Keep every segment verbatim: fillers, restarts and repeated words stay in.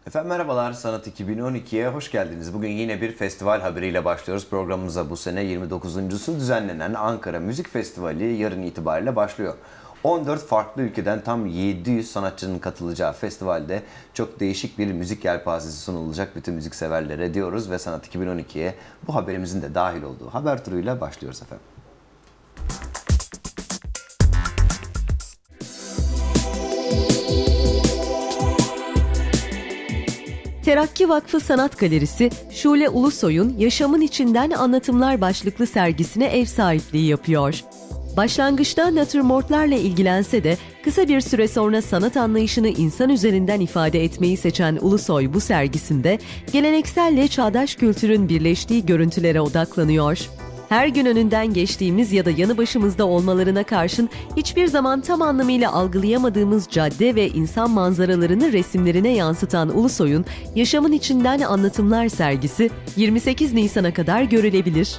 Efendim merhabalar, Sanat iki bin on iki'ye hoş geldiniz. Bugün yine bir festival haberiyle başlıyoruz. Programımıza bu sene yirmi dokuzuncusu düzenlenen Ankara Müzik Festivali yarın itibariyle başlıyor. on dört farklı ülkeden tam yedi yüz sanatçının katılacağı festivalde çok değişik bir müzik yelpazesi sunulacak bütün müzikseverlere diyoruz ve Sanat iki bin on iki'ye bu haberimizin de dahil olduğu haber turuyla başlıyoruz efendim. Terakki Vakfı Sanat Galerisi, Şule Ulusoy'un Yaşamın İçinden Anlatımlar başlıklı sergisine ev sahipliği yapıyor. Başlangıçta natürmortlarla ilgilense de kısa bir süre sonra sanat anlayışını insan üzerinden ifade etmeyi seçen Ulusoy bu sergisinde gelenekselle çağdaş kültürün birleştiği görüntülere odaklanıyor. Her gün önünden geçtiğimiz ya da yanı başımızda olmalarına karşın hiçbir zaman tam anlamıyla algılayamadığımız cadde ve insan manzaralarını resimlerine yansıtan Ulusoy'un Yaşamın İçinden Anlatımlar sergisi yirmi sekiz Nisan'a kadar görülebilir.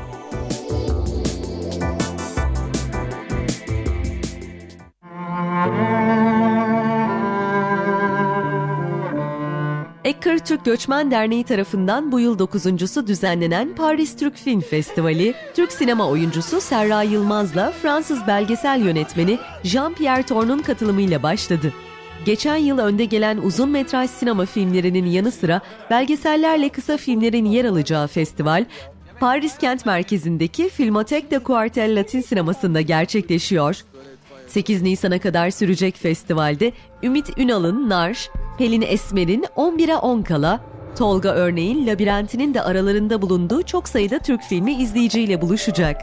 Ekkır Türk Göçmen Derneği tarafından bu yıl dokuzuncusu düzenlenen Paris Türk Film Festivali, Türk sinema oyuncusu Serra Yılmaz'la Fransız belgesel yönetmeni Jean-Pierre Torn'un katılımıyla başladı. Geçen yıl önde gelen uzun metraj sinema filmlerinin yanı sıra belgesellerle kısa filmlerin yer alacağı festival, Paris kent merkezindeki Filmothèque de Quartier Latin sinemasında gerçekleşiyor. sekiz Nisan'a kadar sürecek festivalde Ümit Ünal'ın Nar, Pelin Esmer'in on bire on kala, Tolga Örneğin Labirentinin de aralarında bulunduğu çok sayıda Türk filmi izleyiciyle buluşacak.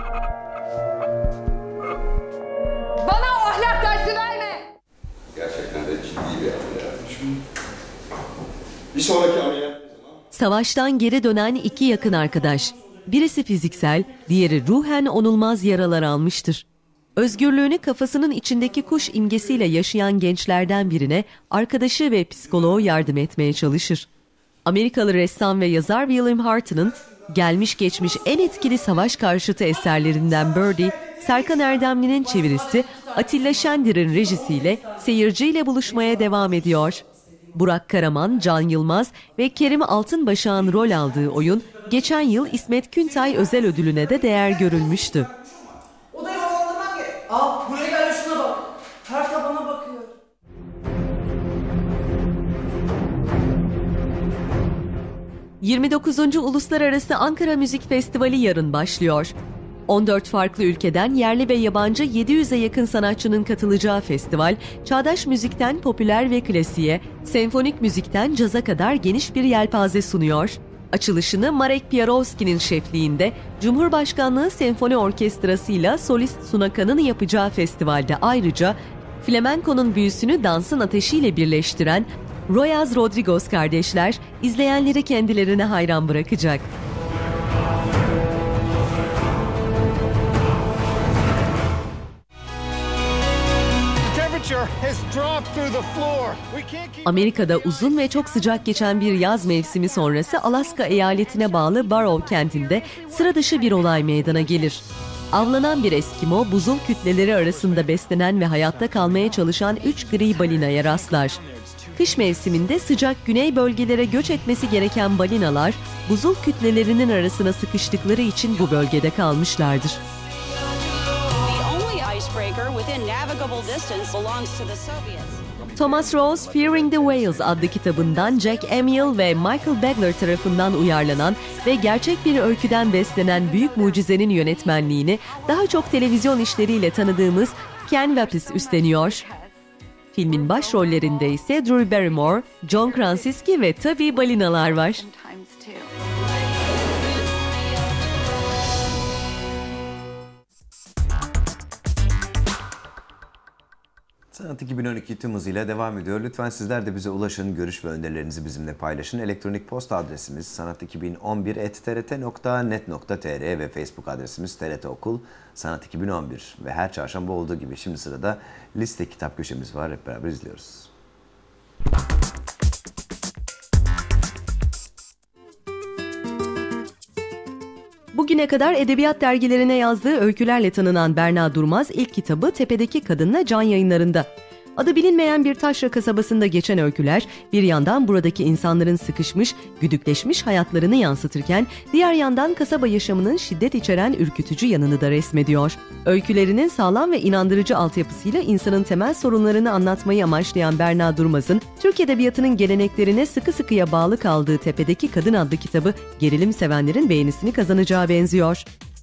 Bana o ahlak dersi verme! Gerçekten de ciddi bir ameliyatmış. Bir sonraki ameliyat ne zaman? Savaştan geri dönen iki yakın arkadaş. Birisi fiziksel, diğeri ruhen onulmaz yaralar almıştır. Özgürlüğünü kafasının içindeki kuş imgesiyle yaşayan gençlerden birine arkadaşı ve psikoloğu yardım etmeye çalışır. Amerikalı ressam ve yazar William Harton'ın gelmiş geçmiş en etkili savaş karşıtı eserlerinden Birdie, Serkan Erdemli'nin çevirisi Atilla Şendir'in rejisiyle seyirciyle buluşmaya devam ediyor. Burak Karaman, Can Yılmaz ve Kerim Altınbaşak'ın rol aldığı oyun geçen yıl İsmet Küntay özel ödülüne de değer görülmüştü. Aa, buraya gel, şuna bak. Her tabana bakıyor. yirmi dokuzuncu Uluslararası Ankara Müzik Festivali yarın başlıyor. on dört farklı ülkeden yerli ve yabancı yedi yüze yakın sanatçının katılacağı festival, çağdaş müzikten popüler ve klasiğe, senfonik müzikten caza kadar geniş bir yelpaze sunuyor. Açılışını Marek Piarovski'nin şefliğinde Cumhurbaşkanlığı Senfoni Orkestrası'yla solist Sunakan'ın yapacağı festivalde ayrıca flamenko'nun büyüsünü dansın ateşiyle birleştiren Royaz Rodriguez kardeşler izleyenleri kendilerine hayran bırakacak. Amerika'da uzun ve çok sıcak geçen bir yaz mevsimi sonrası Alaska eyaletine bağlı Barrow kentinde sıra dışı bir olay meydana gelir. Avlanan bir Eskimo, buzul kütleleri arasında beslenen ve hayatta kalmaya çalışan üç gri balinaya rastlar. Kış mevsiminde sıcak güney bölgelere göç etmesi gereken balinalar, buzul kütlelerinin arasına sıkıştıkları için bu bölgede kalmışlardır. Thomas Rose, Fearing the Whales adlı kitabından Jack Amiel ve Michael Bagler tarafından uyarlanan ve gerçek bir öyküden beslenen büyük mucizenin yönetmenliğini daha çok televizyon işleriyle tanıdığımız Ken Wapis üstleniyor. Filmin başrollerinde ise Drew Barrymore, John Krasinski ve tabii balinalar var. Sanat iki bin on iki tüm hızıyla devam ediyor. Lütfen sizler de bize ulaşın, görüş ve önerilerinizi bizimle paylaşın. Elektronik posta adresimiz sanat iki bin on bir at t r t nokta net nokta t r ve Facebook adresimiz T R T Okul Sanat iki bin on bir. Ve her çarşamba olduğu gibi şimdi sırada liste kitap köşemiz var. Hep beraber izliyoruz. Bugüne kadar edebiyat dergilerine yazdığı öykülerle tanınan Berna Durmaz ilk kitabı Tepedeki Kadın'la Can Yayınları'nda. Adı bilinmeyen bir taşra kasabasında geçen öyküler, bir yandan buradaki insanların sıkışmış, güdükleşmiş hayatlarını yansıtırken, diğer yandan kasaba yaşamının şiddet içeren ürkütücü yanını da resmediyor. Öykülerinin sağlam ve inandırıcı altyapısıyla insanın temel sorunlarını anlatmayı amaçlayan Berna Durmaz'ın, Türk Edebiyatı'nın geleneklerine sıkı sıkıya bağlı kaldığı Tepedeki Kadın adlı kitabı, gerilim sevenlerin beğenisini kazanacağı benziyor.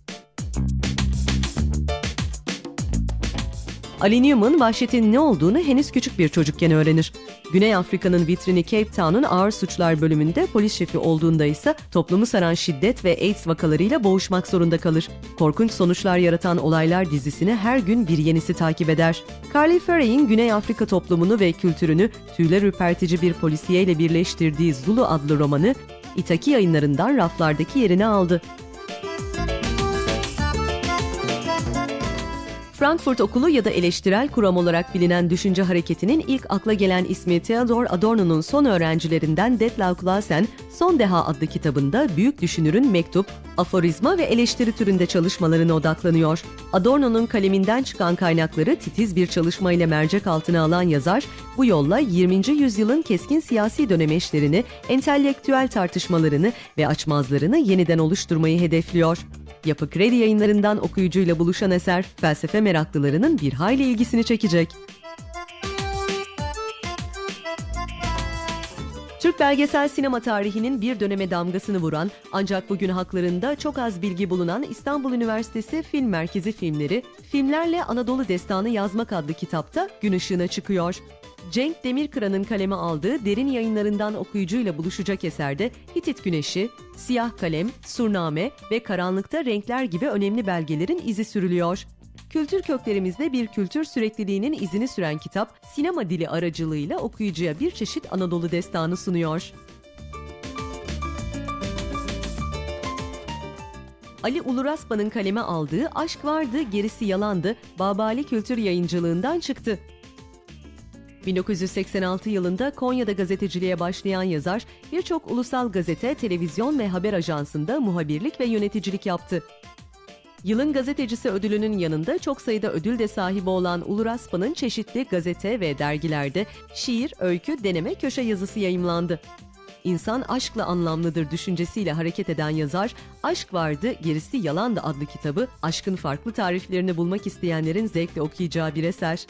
Ali Newman, vahşetin ne olduğunu henüz küçük bir çocukken öğrenir. Güney Afrika'nın vitrini Cape Town'un ağır suçlar bölümünde polis şefi olduğunda ise toplumu saran şiddet ve AIDS vakalarıyla boğuşmak zorunda kalır. Korkunç sonuçlar yaratan olaylar dizisini her gün bir yenisi takip eder. Carly Ferrey'in Güney Afrika toplumunu ve kültürünü tüyler ürpertici bir polisiyeyle birleştirdiği Zulu adlı romanı, İtaki Yayınlarından raflardaki yerini aldı. Frankfurt Okulu ya da eleştirel kuram olarak bilinen düşünce hareketinin ilk akla gelen ismi Theodor Adorno'nun son öğrencilerinden Detlev Clausen, Son Deha adlı kitabında büyük düşünürün mektup, aforizma ve eleştiri türünde çalışmalarına odaklanıyor. Adorno'nun kaleminden çıkan kaynakları titiz bir çalışma ile mercek altına alan yazar, bu yolla yirminci yüzyılın keskin siyasi dönemeçlerini, entelektüel tartışmalarını ve açmazlarını yeniden oluşturmayı hedefliyor. Yapı Kredi Yayınlarından okuyucuyla buluşan eser, felsefe meraklılarının bir hayli ilgisini çekecek. Türk belgesel sinema tarihinin bir döneme damgasını vuran, ancak bugün haklarında çok az bilgi bulunan İstanbul Üniversitesi Film Merkezi filmleri, Filmlerle Anadolu Destanı Yazmak adlı kitapta gün ışığına çıkıyor. Cenk Demirkıran'ın kaleme aldığı Derin Yayınlarından okuyucuyla buluşacak eserde Hitit Güneşi, Siyah Kalem, Surname ve Karanlıkta Renkler gibi önemli belgelerin izi sürülüyor. Kültür köklerimizde bir kültür sürekliliğinin izini süren kitap, sinema dili aracılığıyla okuyucuya bir çeşit Anadolu destanı sunuyor. Ali Ulurasba'nın kaleme aldığı Aşk Vardı, Gerisi Yalandı, Babali Kültür Yayıncılığından çıktı. bin dokuz yüz seksen altı yılında Konya'da gazeteciliğe başlayan yazar, birçok ulusal gazete, televizyon ve haber ajansında muhabirlik ve yöneticilik yaptı. Yılın Gazetecisi ödülünün yanında çok sayıda ödül de sahibi olan Ulurasba'nın çeşitli gazete ve dergilerde şiir, öykü, deneme, köşe yazısı yayımlandı. İnsan aşkla anlamlıdır düşüncesiyle hareket eden yazar, Aşk Vardı, Gerisi Yalandı adlı kitabı, aşkın farklı tariflerini bulmak isteyenlerin zevkle okuyacağı bir eser.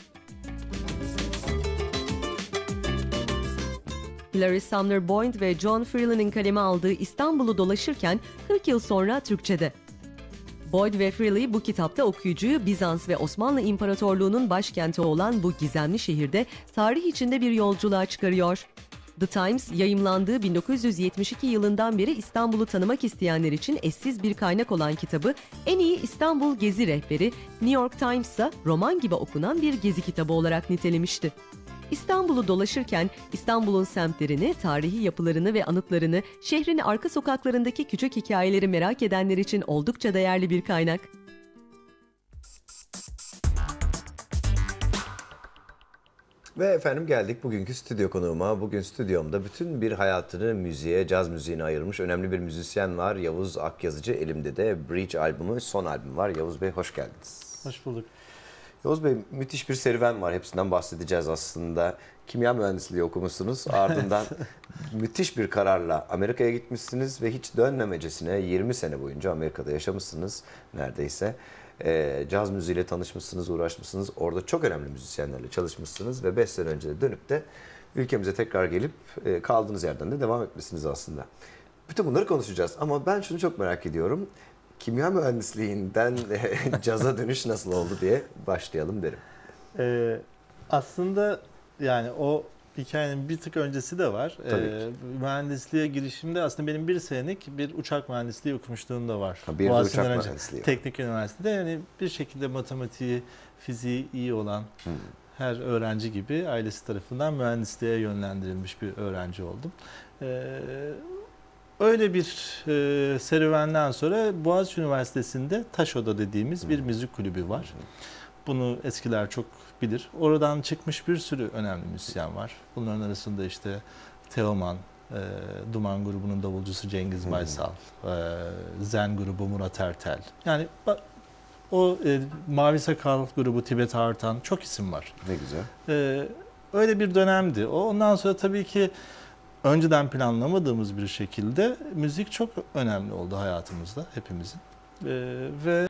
Hilary Sumner Boyd ve John Freeland'in kaleme aldığı İstanbul'u dolaşırken kırk yıl sonra Türkçe'de. Boyd ve Freeland bu kitapta okuyucuyu Bizans ve Osmanlı İmparatorluğu'nun başkenti olan bu gizemli şehirde tarih içinde bir yolculuğa çıkarıyor. The Times, yayımlandığı bin dokuz yüz yetmiş iki yılından beri İstanbul'u tanımak isteyenler için eşsiz bir kaynak olan kitabı, en iyi İstanbul gezi rehberi, New York Times ise roman gibi okunan bir gezi kitabı olarak nitelemişti. İstanbul'u dolaşırken İstanbul'un semtlerini, tarihi yapılarını ve anıtlarını, şehrin arka sokaklarındaki küçük hikayeleri merak edenler için oldukça değerli bir kaynak. Ve efendim geldik bugünkü stüdyo konuğuma. Bugün stüdyomda bütün bir hayatını müziğe, caz müziğine ayırmış önemli bir müzisyen var. Yavuz Akyazıcı. Elimde de Bridge albümü, son albüm var. Yavuz Bey hoş geldiniz. Hoş bulduk. Yavuz Bey, müthiş bir serüven var. Hepsinden bahsedeceğiz aslında. Kimya mühendisliği okumuşsunuz. Ardından müthiş bir kararla Amerika'ya gitmişsiniz ve hiç dönmemecesine yirmi sene boyunca Amerika'da yaşamışsınız neredeyse. E, caz müziğiyle tanışmışsınız, uğraşmışsınız. Orada çok önemli müzisyenlerle çalışmışsınız ve beş sene önce de dönüp de ülkemize tekrar gelip e, kaldığınız yerden de devam etmişsiniz aslında. Bütün bunları konuşacağız ama ben şunu çok merak ediyorum. Kimya mühendisliğinden caza dönüş nasıl oldu diye başlayalım derim. Ee, aslında yani o hikayenin bir tık öncesi de var. Ee, mühendisliğe girişimde aslında benim bir senelik bir uçak mühendisliği okumuşluğum da var. Ha, bir de uçak önce, mühendisliği Teknik üniversitede yani bir şekilde matematiği, fiziği iyi olan hmm. her öğrenci gibi ailesi tarafından mühendisliğe yönlendirilmiş bir öğrenci oldum. Ee, Öyle bir e, serüvenden sonra Boğaziçi Üniversitesi'nde Taş Oda dediğimiz bir müzik kulübü var. Bunu eskiler çok bilir. Oradan çıkmış bir sürü önemli müzisyen var. Bunların arasında işte Teoman, e, Duman grubunun davulcusu Cengiz Baysal, e, Zen grubu Murat Ertel. Yani O e, Mavi Sakal grubu, Tibet Artan, çok isim var. Ne güzel. E, öyle bir dönemdi. O ondan sonra tabii ki önceden planlamadığımız bir şekilde müzik çok önemli oldu hayatımızda hepimizin. E, ve